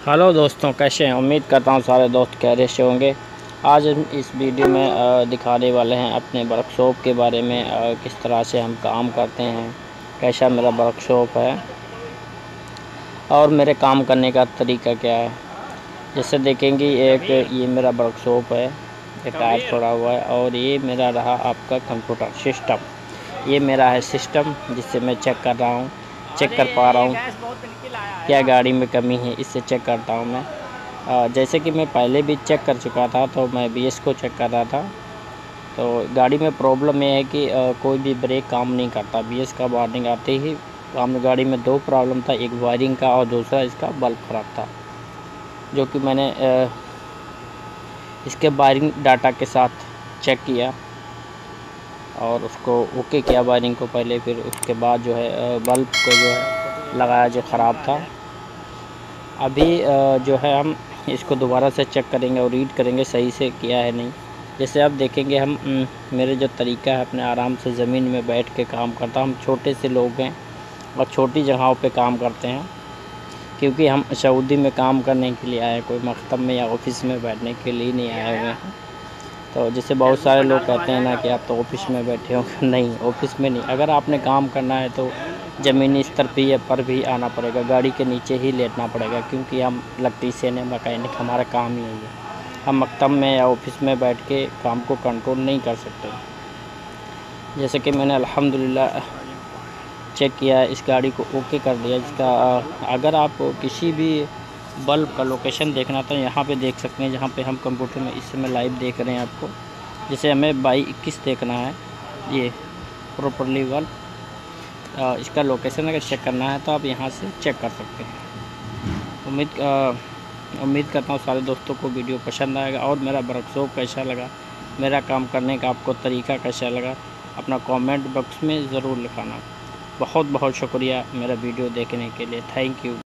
Hello दोस्तों, कैसे हैं? उम्मीद करता हूँ सारे दोस्त खैरियत से होंगे। आज हम इस वीडियो में दिखाने वाले हैं अपने वर्कशॉप के बारे में, किस तरह से हम काम करते हैं, कैसा मेरा वर्कशॉप है और मेरे काम करने का तरीका क्या है। जैसे देखेंगे, एक ये मेरा वर्कशॉप है, ये टायर छोड़ा हुआ है और ये मेरा रहा आपका कंप्यूटर सिस्टम। ये मेरा है सिस्टम जिससे मैं चेक कर रहा हूँ, चेक कर पा रहा हूँ क्या गाड़ी में कमी है, इससे चेक करता हूँ मैं। जैसे कि मैं पहले भी चेक कर चुका था, तो मैं BS को चेक कर रहा था। तो गाड़ी में प्रॉब्लम ये है कि कोई भी ब्रेक काम नहीं करता। BS का वार्निंग आते ही गाड़ी में दो प्रॉब्लम था, एक वायरिंग का और दूसरा इसका बल्ब ख़राब था, जो कि मैंने इसके वायरिंग डाटा के साथ चेक किया और उसको ओके किया वायरिंग को पहले, फिर उसके बाद जो है बल्ब को जो है लगाया जो ख़राब था। अभी जो है हम इसको दोबारा से चेक करेंगे और रीड करेंगे सही से किया है नहीं। जैसे अब देखेंगे हम, मेरे जो तरीका है अपने आराम से ज़मीन में बैठ के काम करता। हम छोटे से लोग हैं और छोटी जगहों पे काम करते हैं, क्योंकि हम सऊदी में काम करने के लिए आए, कोई मकतब में या ऑफिस में बैठने के लिए नहीं आए हुए हैं। तो जैसे बहुत सारे लोग कहते हैं ना कि आप तो ऑफिस में बैठे हो। नहीं, ऑफिस में नहीं। अगर आपने काम करना है तो ज़मीनी स्तर पर भी आना पड़ेगा, गाड़ी के नीचे ही लेटना पड़ेगा, क्योंकि हम इलेक्ट्रीशियन है, मैकेनिक, हमारा काम ही है। हम मकतब में या ऑफिस में बैठ के काम को कंट्रोल नहीं कर सकते। जैसे कि मैंने अल्हम्दुलिल्लाह चेक किया है, इस गाड़ी को ओके कर दिया। जिसका अगर आप किसी भी बल्ब का लोकेशन देखना तो यहाँ पे देख सकते हैं, जहाँ पे हम कंप्यूटर में इस समय लाइव देख रहे हैं आपको। जैसे हमें 2221 देखना है, ये प्रॉपरली बल्ब, इसका लोकेशन अगर चेक करना है तो आप यहाँ से चेक कर सकते हैं। उम्मीद करता हूँ सारे दोस्तों को वीडियो पसंद आएगा और मेरा वर्कशॉप कैसा लगा, मेरा काम करने का आपको तरीका कैसा लगा, अपना कमेंट बॉक्स में ज़रूर लिखाना। बहुत बहुत शुक्रिया मेरा वीडियो देखने के लिए। Thank you.